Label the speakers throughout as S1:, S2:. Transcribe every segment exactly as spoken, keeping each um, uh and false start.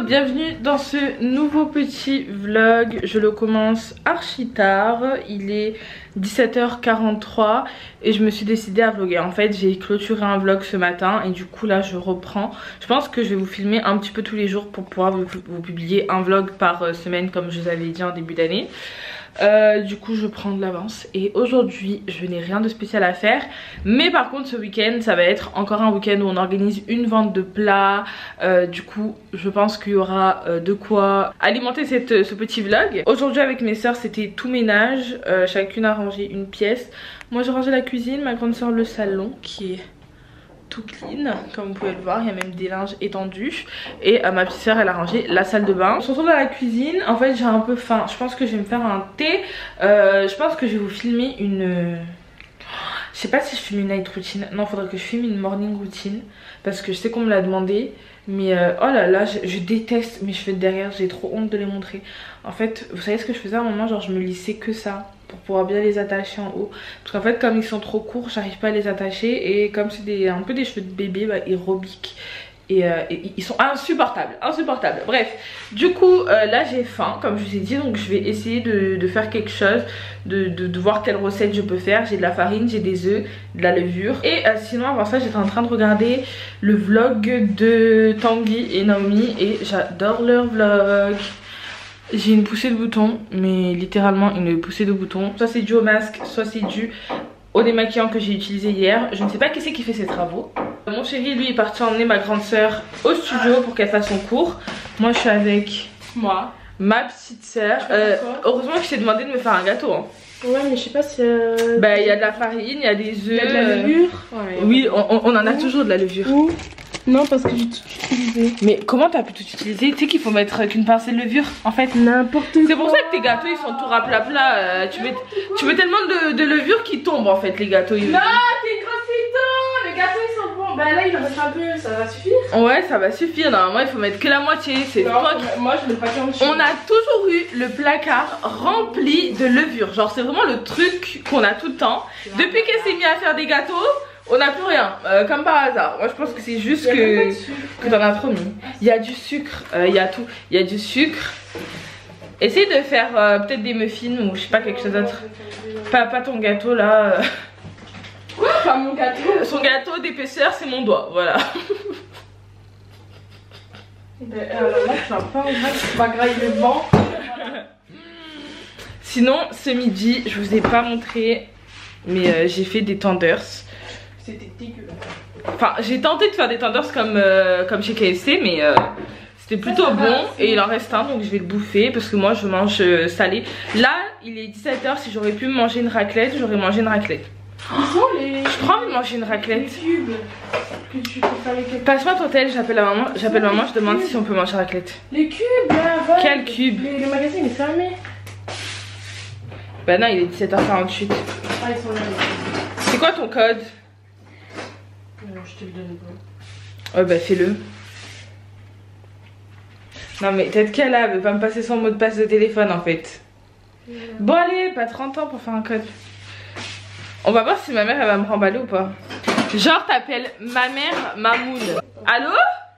S1: bienvenue dans ce nouveau petit vlog. Je le commence archi tard, il est dix-sept heures quarante-trois et je me suis décidée à vlogger. En fait j'ai clôturé un vlog ce matin et du coup là je reprends. Je pense que je vais vous filmer un petit peu tous les jours pour pouvoir vous, vous publier un vlog par semaine comme je vous avais dit en début d'année. Euh, du coup je prends de l'avance et aujourd'hui je n'ai rien de spécial à faire, mais par contre ce week-end ça va être encore un week-end où on organise une vente de plats. euh, du coup je pense qu'il y aura euh, de quoi alimenter cette, ce petit vlog. Aujourd'hui avec mes soeurs c'était tout ménage, euh, chacune a rangé une pièce. Moi j'ai rangé la cuisine, ma grande soeur le salon qui est tout clean comme vous pouvez le voir, il y a même des linges étendus et euh, ma petite soeur elle a rangé la salle de bain. On se retrouve dans la cuisine. En fait j'ai un peu faim, je pense que je vais me faire un thé. euh, je pense que je vais vous filmer une... Je sais pas si je filme une night routine, non faudrait que je filme une morning routine parce que je sais qu'on me l'a demandé. Mais euh, oh là là, je, je déteste mes cheveux de derrière, j'ai trop honte de les montrer. En fait, vous savez ce que je faisais à un moment, genre je me lissais que ça pour pouvoir bien les attacher en haut. Parce qu'en fait comme ils sont trop courts, j'arrive pas à les attacher et comme c'est un peu des cheveux de bébé, bah, ils rebiquent. Et, euh, et ils sont insupportables, insupportables. Bref, du coup euh, là j'ai faim comme je vous ai dit, donc je vais essayer de, de faire quelque chose, de, de, de voir quelle recette je peux faire. J'ai de la farine, j'ai des œufs, de la levure. Et euh, sinon avant ça j'étais en train de regarder le vlog de Tanguy et Naomi et j'adore leur vlog. J'ai une poussée de boutons, mais littéralement une poussée de boutons. Soit c'est dû au masque, soit c'est dû au démaquillant que j'ai utilisé hier. Je ne sais pas qui c'est qui fait ces travaux. Mon chéri lui est parti emmener ma grande soeur au studio pour qu'elle fasse son cours. Moi je suis avec moi, ma petite soeur. Euh, heureusement que je t'ai demandé de me faire un gâteau hein.
S2: Ouais mais je sais pas si... Euh...
S1: Bah il y a de la farine, il y a des œufs.
S2: Il y a de la levure.
S1: Ouais, oui on, on en a Ouh. toujours de la levure.
S2: Ouh. Non parce que j'ai tout utilisé.
S1: Mais comment t'as pu tout utiliser? Tu sais qu'il faut mettre qu'une pincée de levure en fait.
S2: N'importe quoi.
S1: C'est pour ça que tes gâteaux ils sont tout rapla-pla. euh, tu, mets, tu mets tellement de, de levure qui tombe en fait les gâteaux. Ils...
S2: Non t'es grosse putain. Les gâteaux ils sont bons. Bah là il en reste un peu, ça va suffire.
S1: Ouais ça va suffire, normalement il faut mettre que la moitié. C'est toi qui...
S2: Moi je mets pas qu'un.
S1: On a toujours eu le placard rempli de levure. Genre c'est vraiment le truc qu'on a tout le temps. Depuis qu'elle s'est mise à faire des gâteaux, on n'a plus rien, euh, comme par hasard. Moi je pense que c'est juste que, que t'en as trop mis. Il y a du sucre, euh, il y a tout. Il y a du sucre. Essaye de faire euh, peut-être des muffins ou je sais pas quelque chose d'autre. Pas, pas ton gâteau là.
S2: Quoi? Pas mon gâteau?
S1: Son gâteau d'épaisseur c'est mon doigt, voilà.
S2: Ben, alors là tu vas pas tu vas grailler le vent.
S1: Sinon ce midi je vous ai pas montré, mais euh, j'ai fait des tenders.
S2: C'était dégueulasse.
S1: Enfin j'ai tenté de faire des tenders comme, euh, comme chez K F C, mais euh, c'était plutôt ça, ça bon va, et il en reste un donc je vais le bouffer parce que moi je mange euh, salé. Là il est dix-sept heures, si j'aurais pu manger une raclette j'aurais mangé une raclette.
S2: Ils sont les...
S1: Je prends envie de manger une raclette.
S2: Les cubes que tu peux faire avec...
S1: Passe-moi ton tel, j'appelle la maman, j'appelle maman, je demande si on peut manger raclette.
S2: Les cubes là-bas.
S1: Quel cube?
S2: Le, le magasin il est fermé.
S1: Bah non il est dix-sept heures quarante-huit.
S2: Ah ils sont là.
S1: C'est quoi ton code?
S2: Non, je te le donne pas.
S1: Ouais bah fais-le. Non mais peut-être qu'elle a, elle veut pas me passer son mot de passe de téléphone en fait. Ouais. Bon allez, pas trente ans pour faire un code. On va voir si ma mère elle va me remballer ou pas. Genre t'appelles ma mère Mamoun. Allô?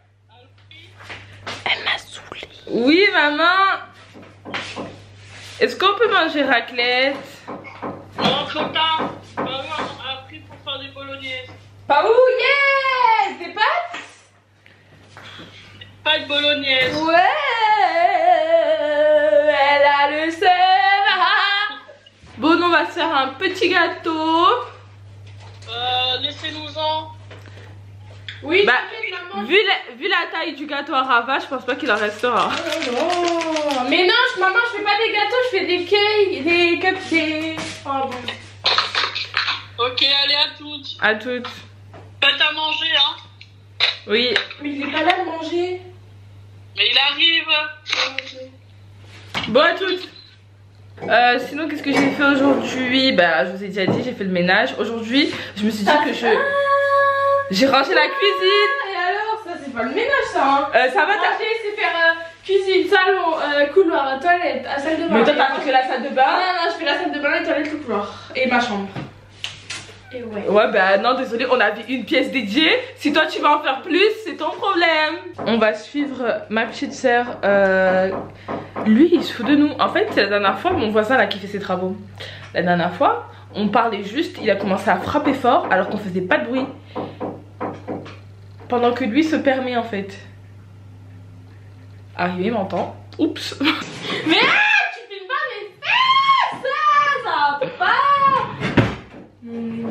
S1: Elle m'a saoulée. Oui maman. Est-ce qu'on peut manger raclette?
S3: Non, Clotin, maman a appris pour faire des bolognaises.
S1: Pas où? Yes! Des pâtes?
S3: Pas de bolognaise.
S1: Ouais! Elle a le seum. Bon, on va se faire un petit gâteau.
S3: Euh, laissez-nous-en.
S1: Oui, bah, vu la, vu la taille du gâteau à Rava, je pense pas qu'il en restera.
S2: Oh non. Mais non, je, maman, je fais pas des gâteaux, je fais des cakes, des cupcakes. Oh, bon.
S3: Ok, allez à toutes.
S1: À toutes.
S3: Faites à manger, hein.
S1: Oui.
S2: Mais il est pas là de manger.
S3: Mais il arrive.
S1: Bon, à toutes. Euh, sinon, qu'est-ce que j'ai fait aujourd'hui? Bah, je vous ai déjà dit, j'ai fait le ménage. Aujourd'hui, je me suis dit que je... J'ai rangé la cuisine.
S2: Et alors, ça c'est pas le ménage ça hein.
S1: euh, Ça va
S2: ranger, c'est faire euh, cuisine, salon, euh, couloir, toilette, à salle de bain.
S1: Mais toi t'as fait que la salle de bain.
S2: Non, non, je fais la salle de bain, les toilettes, le couloir. Et ma chambre. Et ouais.
S1: Ouais, bah non, désolé, on avait une pièce dédiée. Si toi tu vas en faire plus, c'est ton problème. On va suivre ma petite sœur. Euh... Lui, il se fout de nous. En fait, la dernière fois, mon voisin là qui fait ses travaux. La dernière fois, on parlait juste, il a commencé à frapper fort alors qu'on faisait pas de bruit. Pendant que lui se permet en fait. Arrivé, il m'entend. Oups.
S2: Mais ah, tu filmes pas mes fesses, ça, ça va pas. Mmh.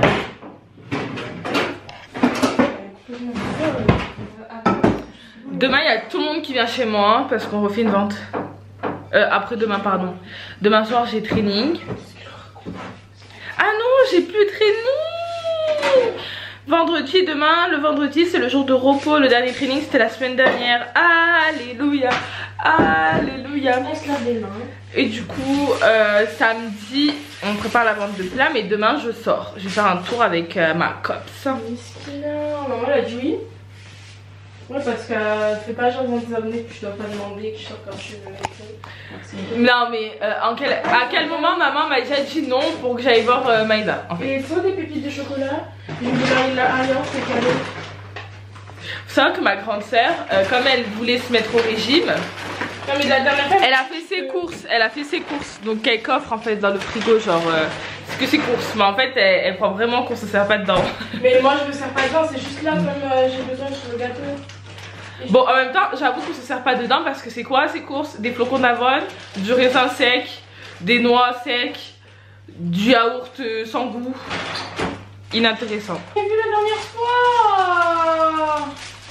S1: Demain, il y a tout le monde qui vient chez moi parce qu'on refait une vente. Euh, après demain, pardon. Demain soir, j'ai training. Ah non, j'ai plus training. Vendredi, demain, le vendredi, c'est le jour de repos. Le dernier training, c'était la semaine dernière. Alléluia. Alléluia.
S2: On se lave les mains.
S1: Et du coup, euh, samedi, on prépare la vente de plats. Mais demain, je sors. Je vais faire un tour avec euh, ma copse.
S2: Miskina. Maman, elle a dit oui. Ouais, parce que euh, fais pas genre dans tes abonnés que tu dois pas demander, que tu sors quand tu veux.
S1: Non, mais euh, en quel, à quel moment maman m'a déjà dit non pour que j'aille voir euh, Maïva en fait.
S2: Et soit des pépites de chocolat, j'ai vu la alliance, c'est calé.
S1: Faut savoir que ma grande sœur, euh, comme elle voulait se mettre au régime,
S2: Non, mais la dernière fois,
S1: elle a fait ses courses, elle a fait ses courses. Donc elle coffre en fait dans le frigo, genre euh, ce que c'est courses. Mais en fait, elle, elle croit vraiment qu'on se sert pas dedans.
S2: Mais moi je me sers pas dedans, c'est juste là comme euh, j'ai besoin sur le gâteau.
S1: Bon, en même temps, j'avoue qu'on se sert pas dedans parce que c'est quoi ces courses? Des flocons d'avoine, du raisin sec, des noix secs, du yaourt euh, sans goût. Inintéressant.
S2: J'ai vu la dernière fois.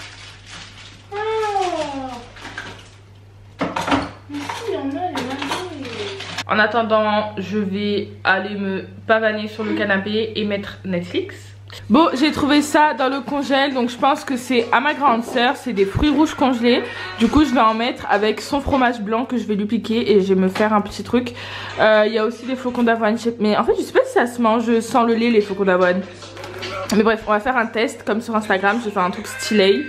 S2: Oh. Mais si, il y en a les mangues.
S1: En attendant, je vais aller me pavaner sur le canapé et mettre Netflix. Bon, j'ai trouvé ça dans le congèle, donc je pense que c'est à ma grande sœur, c'est des fruits rouges congelés. Du coup, je vais en mettre avec son fromage blanc que je vais lui piquer et je vais me faire un petit truc. Il euh, y a aussi des flocons d'avoine, mais en fait, je sais pas si ça se mange sans le lait, les flocons d'avoine. Mais bref, on va faire un test comme sur Instagram, je vais faire un truc stylé.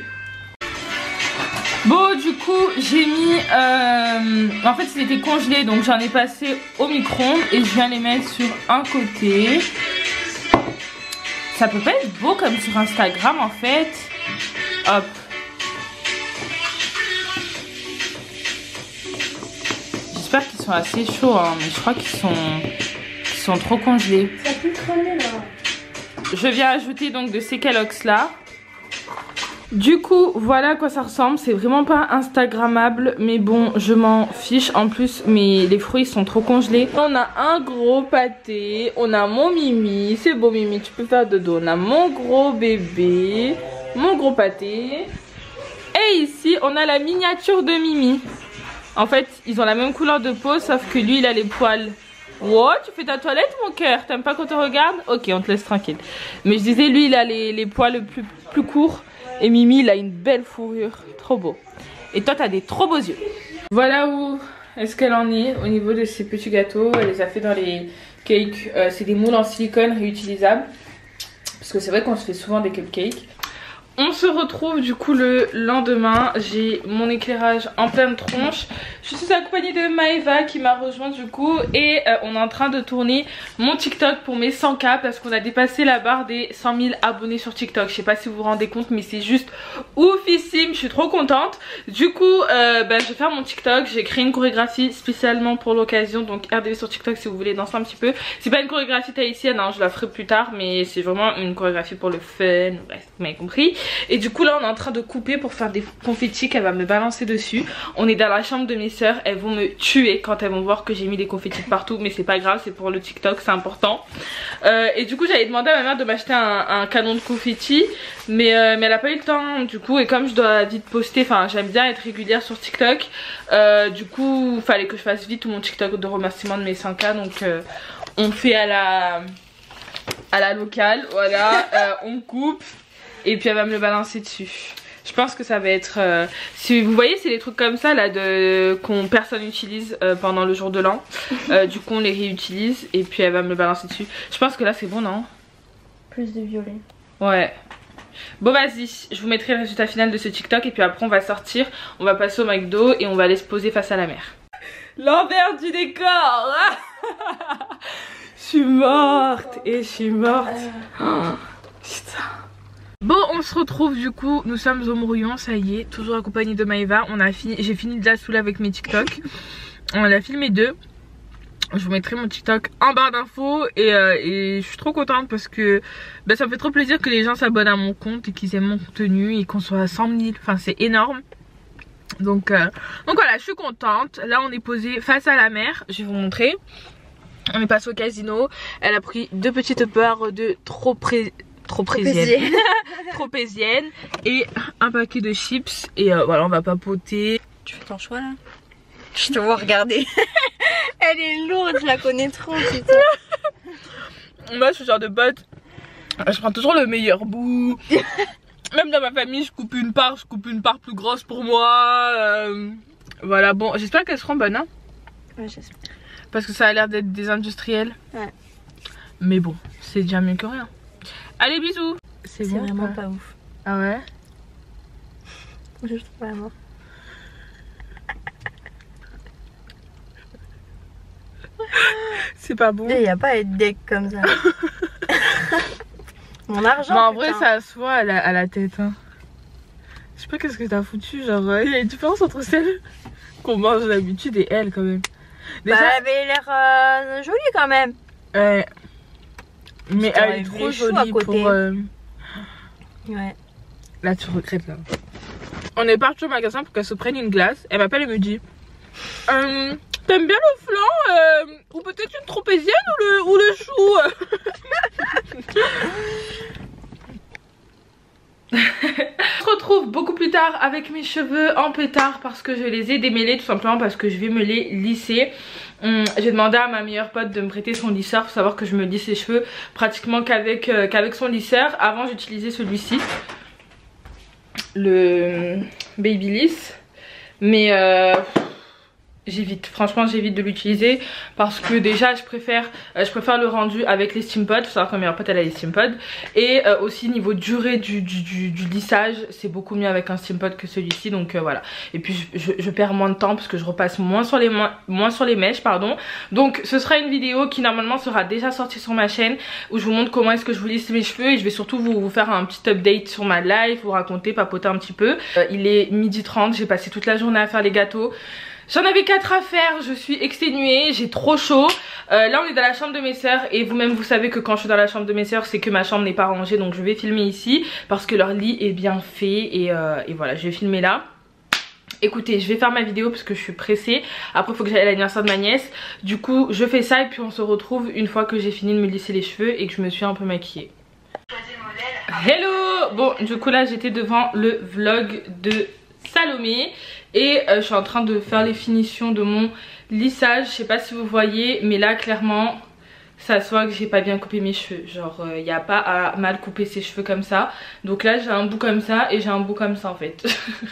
S1: Bon, du coup, j'ai mis... Euh, en fait, c'était congelé, donc j'en ai passé au micro-ondes et je viens les mettre sur un côté. Ça peut pas être beau comme sur Instagram en fait. Hop. J'espère qu'ils sont assez chauds, hein, mais je crois qu'ils sont, qu'ils sont trop congelés.
S2: Ça peut traîner là.
S1: Je viens ajouter donc de ces Kellogg's là. Du coup, voilà à quoi ça ressemble. C'est vraiment pas instagrammable, mais bon, je m'en fiche. En plus, mais les fruits sont trop congelés. On a un gros pâté. On a mon Mimi. C'est beau Mimi, tu peux faire dodo. On a mon gros bébé. Mon gros pâté. Et ici, on a la miniature de Mimi. En fait, ils ont la même couleur de peau, sauf que lui, il a les poils. Wow, tu fais ta toilette mon cœur? T'aimes pas qu'on te regarde? Ok, on te laisse tranquille. Mais je disais, lui, il a les, les poils plus, plus courts. Et Mimi, il a une belle fourrure, trop beau. Et toi, t'as des trop beaux yeux. Voilà où est-ce qu'elle en est au niveau de ces petits gâteaux. Elle les a fait dans les cakes. Euh, c'est des moules en silicone réutilisables. Parce que c'est vrai qu'on se fait souvent des cupcakes. On se retrouve du coup le lendemain. J'ai mon éclairage en pleine tronche. Je suis accompagnée de Maëva qui m'a rejoint du coup. Et euh, on est en train de tourner mon TikTok pour mes cent K. Parce qu'on a dépassé la barre des cent mille abonnés sur TikTok. Je sais pas si vous vous rendez compte, mais c'est juste oufissime. Je suis trop contente. Du coup euh, bah, je vais faire mon TikTok. J'ai créé une chorégraphie spécialement pour l'occasion. Donc R D V sur TikTok si vous voulez danser un petit peu. C'est pas une chorégraphie tahitienne, hein, je la ferai plus tard. Mais c'est vraiment une chorégraphie pour le fun. Bref, vous m'avez compris. Et du coup là on est en train de couper pour faire des confettis qu'elle va me balancer dessus. On est dans la chambre de mes soeurs. Elles vont me tuer quand elles vont voir que j'ai mis des confettis partout. Mais c'est pas grave, c'est pour le TikTok, c'est important. euh, Et du coup j'avais demandé à ma mère de m'acheter un, un canon de confettis. Mais, euh, mais elle a pas eu le temps du coup. Et comme je dois vite poster, enfin j'aime bien être régulière sur TikTok, euh, du coup il fallait que je fasse vite tout mon TikTok de remerciement de mes cent K. Donc euh, on fait à la, à la locale. Voilà, euh, on coupe. Et puis elle va me le balancer dessus. Je pense que ça va être... Euh, si vous voyez, c'est des trucs comme ça là de qu'on personne n'utilise euh, pendant le jour de l'an. Euh, du coup on les réutilise et puis elle va me le balancer dessus. Je pense que là c'est bon, non?
S2: Plus de violet.
S1: Ouais. Bon vas-y, je vous mettrai le résultat final de ce TikTok. Et puis après on va sortir, on va passer au McDo et on va aller se poser face à la mer. L'envers du décor. Je suis morte. Et je suis morte. Oh, putain. Bon, on se retrouve du coup. Nous sommes au Mouillon, ça y est. Toujours accompagnée de Maëva. On a fini. J'ai fini de la saouler avec mes TikTok. On a filmé deux. Je vous mettrai mon TikTok en barre d'infos et, euh, et je suis trop contente parce que bah, ça me fait trop plaisir que les gens s'abonnent à mon compte et qu'ils aiment mon contenu et qu'on soit à cent mille. Enfin, c'est énorme. Donc, euh, donc voilà, je suis contente. Là, on est posé face à la mer. Je vais vous montrer. On est passé au casino. Elle a pris deux petites barres de trop pré... Tropézienne. Tropézienne et un paquet de chips. Et euh, voilà, on va papoter.
S4: Tu fais ton choix là? Je te vois regarder. Elle est lourde, je la connais trop, putain.
S1: Moi, je suis genre de pote. Je prends toujours le meilleur bout. Même dans ma famille, je coupe une part, je coupe une part plus grosse pour moi. Euh, voilà, bon, j'espère qu'elles seront bonnes. Hein,
S4: ouais, j'espère.
S1: parce que ça a l'air d'être des industriels.
S4: Ouais.
S1: Mais bon, c'est déjà mieux que rien. Allez, bisous.
S4: C'est bon, vraiment pas, pas ouf.
S1: Ah ouais?
S4: Je trouve vraiment.
S1: C'est pas bon.
S4: Il n'y a pas à être deck comme ça. Mon argent.
S1: Mais en vrai, ça se voit à la, à la tête. Hein. Je sais pas qu'est-ce que t'as foutu. Genre, il euh, y a une différence entre celle qu'on mange d'habitude et elle quand même.
S4: Déjà, bah, elle avait l'air euh, jolie quand même.
S1: Ouais. Mais elle est trop jolie pour. Euh...
S4: Ouais.
S1: Là, tu regrettes là. On est parti au magasin pour qu'elle se prenne une glace. Elle m'appelle et me dit euh, t'aimes bien le flan euh, ou peut-être une tropézienne ou le, ou le chou. On se retrouve beaucoup plus tard avec mes cheveux en pétard parce que je les ai démêlés, tout simplement parce que je vais me les lisser. Hum, j'ai demandé à ma meilleure pote de me prêter son lisseur. Faut savoir que je me lisse les cheveux pratiquement qu'avec euh, qu'avec son lisseur. Avant j'utilisais celui-ci, le Babyliss, mais euh, j'évite, franchement j'évite de l'utiliser parce que déjà je préfère euh, je préfère le rendu avec les steam pods. Faut savoir que ma meilleure pote elle a les steam pods. Et euh, aussi niveau durée du, du, du, du lissage, c'est beaucoup mieux avec un steam pod que celui-ci. Donc euh, voilà. Et puis je, je, je perds moins de temps parce que je repasse moins sur les, moins, moins sur les mèches, pardon. Donc ce sera une vidéo qui normalement sera déjà sortie sur ma chaîne où je vous montre comment est-ce que je vous lisse mes cheveux. Et je vais surtout vous, vous faire un petit update sur ma life, vous raconter, papoter un petit peu. euh, Il est midi trente, j'ai passé toute la journée à faire les gâteaux. J'en avais quatre à faire, je suis exténuée, j'ai trop chaud. euh, Là on est dans la chambre de mes sœurs et vous-même vous savez que quand je suis dans la chambre de mes sœurs c'est que ma chambre n'est pas rangée. Donc je vais filmer ici parce que leur lit est bien fait et, euh, et voilà, je vais filmer là. Écoutez, je vais faire ma vidéo parce que je suis pressée. Après il faut que j'aille à l'anniversaire de ma nièce. Du coup je fais ça et puis on se retrouve une fois que j'ai fini de me lisser les cheveux et que je me suis un peu maquillée. Hello. Bon du coup là j'étais devant le vlog de Salomé et euh, je suis en train de faire les finitions de mon lissage. Je sais pas si vous voyez mais là clairement ça se voit que j'ai pas bien coupé mes cheveux. Genre il euh, n'y a pas à mal couper ses cheveux comme ça. Donc là j'ai un bout comme ça et j'ai un bout comme ça en fait.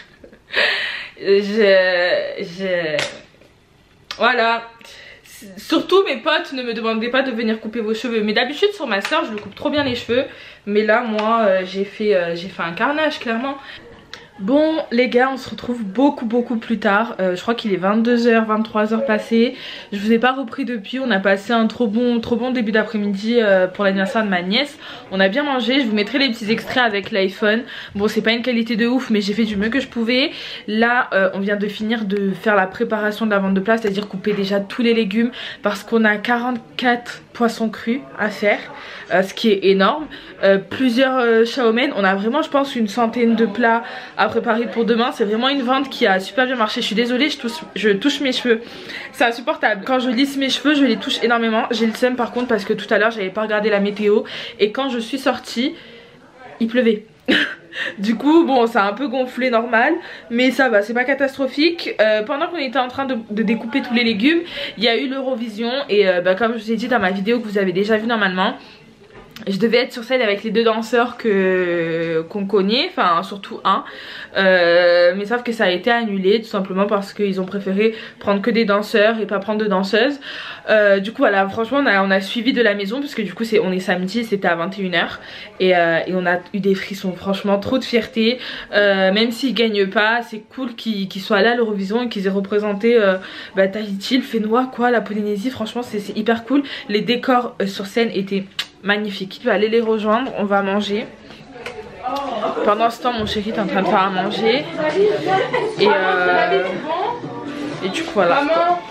S1: je, je... Voilà. Surtout mes potes ne me demandaient pas de venir couper vos cheveux. Mais d'habitude sur ma soeur je lui coupe trop bien les cheveux. Mais là moi euh, j'ai fait, euh, j'ai fait un carnage clairement. Bon les gars, on se retrouve beaucoup beaucoup plus tard. euh, Je crois qu'il est vingt-deux heures, vingt-trois heures passées. Je vous ai pas repris depuis. On a passé un trop bon, trop bon début d'après-midi euh, pour l'anniversaire de ma nièce. On a bien mangé, je vous mettrai les petits extraits avec l'iPhone. Bon c'est pas une qualité de ouf mais j'ai fait du mieux que je pouvais. Là euh, on vient de finir de faire la préparation de la vente de plat, c'est à dire couper déjà tous les légumes. Parce qu'on a quarante-quatre poissons crus à faire, euh, ce qui est énorme. euh, Plusieurs euh, chow mein. On a vraiment je pense une centaine de plats à préparer pour demain. C'est vraiment une vente qui a super bien marché. Je suis désolée, je touche, je touche mes cheveux, c'est insupportable. Quand je lisse mes cheveux je les touche énormément. J'ai le seum par contre parce que tout à l'heure j'avais pas regardé la météo et quand je suis sortie il pleuvait. Du coup bon ça a un peu gonflé normal mais ça va, c'est pas catastrophique. euh, Pendant qu'on était en train de, de découper tous les légumes, il y a eu l'Eurovision et euh, bah, comme je vous ai dit dans ma vidéo que vous avez déjà vu normalement, Je devais être sur scène avec les deux danseurs que qu'on connaît, enfin surtout un, euh, mais sauf que ça a été annulé tout simplement parce qu'ils ont préféré prendre que des danseurs et pas prendre de danseuses. Euh, du coup voilà, franchement on a, on a suivi de la maison parce que du coup c'est, on est samedi, c'était à vingt et une heures et, euh, et on a eu des frissons, franchement trop de fierté. Euh, même s'ils gagnent pas, c'est cool qu'ils qu'ils soient là à l'Eurovision et qu'ils aient représenté euh, bah, Tahiti, le Fénois quoi, la Polynésie, franchement c'est hyper cool. Les décors euh, sur scène étaient magnifique. Je vais aller les rejoindre, on va manger. Pendant ce temps mon chéri est en train de faire à manger. Et euh... Et du coup voilà.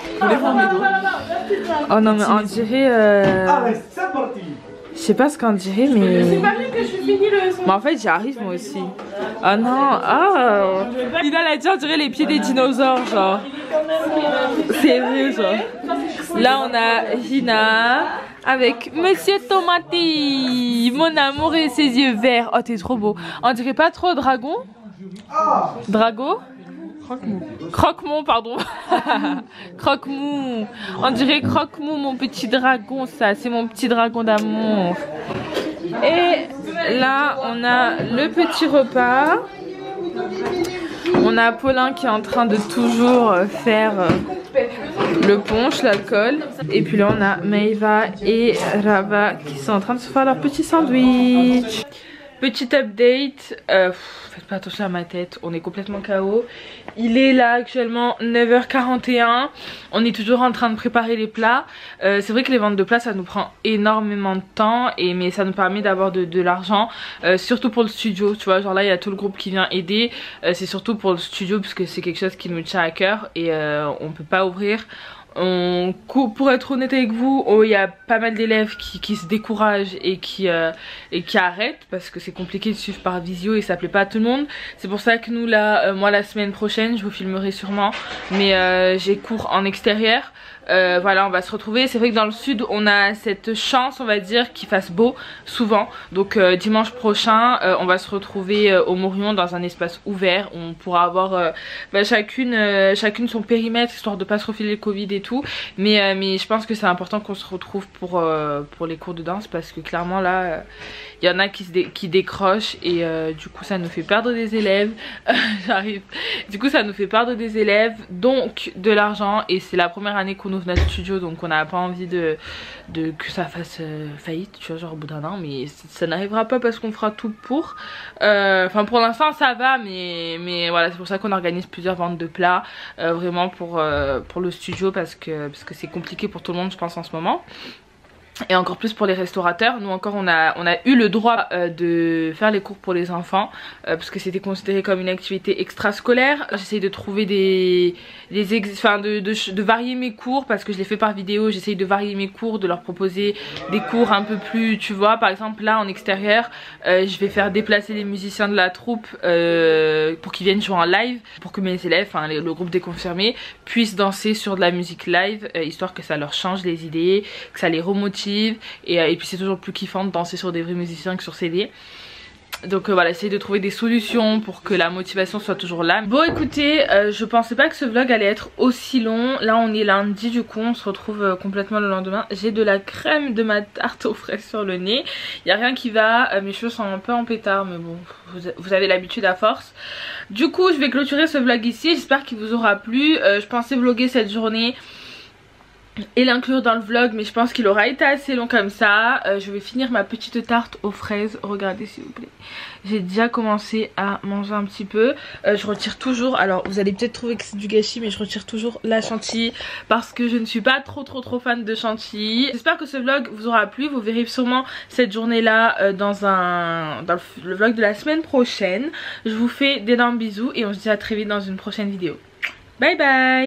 S1: Oh non mais on dirait euh... je sais pas ce qu'on dirait mais...
S2: C'est pas mieux que je finis le son.
S1: Mais en fait j'y arrive moi aussi. Ah non, ah Lina elle a dit on dirait les pieds des dinosaures genre. C'est vrai genre. Là on a Gina avec Monsieur Tomati, mon amour et ses yeux verts. Oh t'es trop beau. On dirait pas trop dragon? Drago? Croque-mou. Croque-mou pardon. Croque-mou. On dirait croque-mou mon petit dragon ça. C'est mon petit dragon d'amour. Et là on a le petit repas. On a Paulin qui est en train de toujours faire le punch, l'alcool. Et puis là on a Maeva et Rava qui sont en train de se faire leur petit sandwich. Petit update, euh, pff, faites pas attention à ma tête, on est complètement K O. Il est là actuellement neuf heures quarante et un. On est toujours en train de préparer les plats. euh, C'est vrai que les ventes de plats ça nous prend énormément de temps et, Mais ça nous permet d'avoir de, de l'argent, euh, surtout pour le studio. Tu vois, genre là il y a tout le groupe qui vient aider. euh, C'est surtout pour le studio parce que c'est quelque chose qui nous tient à cœur. Et euh, on peut pas ouvrir. On, pour être honnête avec vous, il oh, y a pas mal d'élèves qui, qui se découragent et qui, euh, et qui arrêtent parce que c'est compliqué de suivre par visio et ça plaît pas à tout le monde. C'est pour ça que nous là, euh, moi la semaine prochaine, je vous filmerai sûrement, mais euh, j'ai cours en extérieur. Euh, voilà, on va se retrouver. C'est vrai que dans le sud on a cette chance on va dire qu'il fasse beau souvent. Donc euh, dimanche prochain euh, on va se retrouver euh, au Morillon dans un espace ouvert. On pourra avoir euh, bah, chacune, euh, chacune son périmètre histoire de pas se refiler le Covid et tout. Mais, euh, mais je pense que c'est important qu'on se retrouve pour, euh, pour les cours de danse parce que clairement là il euh, y en a qui, se dé qui décrochent et euh, du coup ça nous fait perdre des élèves. J'arrive. Du coup ça nous fait perdre des élèves donc de l'argent et c'est la première année qu'on notre studio donc on n'a pas envie de, de que ça fasse euh, faillite tu vois genre au bout d'un an, mais ça, ça n'arrivera pas parce qu'on fera tout pour enfin euh, pour l'instant ça va mais, mais voilà c'est pour ça qu'on organise plusieurs ventes de plats euh, vraiment pour, euh, pour le studio parce que parce que c'est compliqué pour tout le monde je pense en ce moment. Et encore plus pour les restaurateurs. Nous encore on a, on a eu le droit euh, de faire les cours pour les enfants euh, parce que c'était considéré comme une activité extrascolaire. J'essaye de trouver des, des ex enfin de, de, de varier mes cours parce que je les fais par vidéo. J'essaye de varier mes cours, de leur proposer des cours un peu plus, tu vois, par exemple là en extérieur euh, je vais faire déplacer les musiciens de la troupe euh, pour qu'ils viennent jouer en live, pour que mes élèves, enfin le groupe des confirmés puissent danser sur de la musique live euh, histoire que ça leur change les idées, que ça les remotive. Et, et puis c'est toujours plus kiffant de danser sur des vrais musiciens que sur C D. Donc euh, voilà, essayer de trouver des solutions pour que la motivation soit toujours là. Bon écoutez, euh, je pensais pas que ce vlog allait être aussi long. Là on est lundi du coup, on se retrouve euh, complètement le lendemain. J'ai de la crème de ma tarte aux fraises sur le nez. Il n'y a rien qui va, euh, mes cheveux sont un peu en pétard mais bon, vous, vous avez l'habitude à force. Du coup je vais clôturer ce vlog ici, j'espère qu'il vous aura plu. euh, Je pensais vlogger cette journée et l'inclure dans le vlog mais je pense qu'il aura été assez long comme ça. euh, Je vais finir ma petite tarte aux fraises. Regardez s'il vous plaît. J'ai déjà commencé à manger un petit peu. euh, Je retire toujours, alors vous allez peut-être trouver que c'est du gâchis mais je retire toujours la chantilly parce que je ne suis pas trop trop trop fan de chantilly. J'espère que ce vlog vous aura plu. Vous verrez sûrement cette journée là euh, dans, un, dans le vlog de la semaine prochaine. Je vous fais d'énormes bisous et on se dit à très vite dans une prochaine vidéo. Bye bye.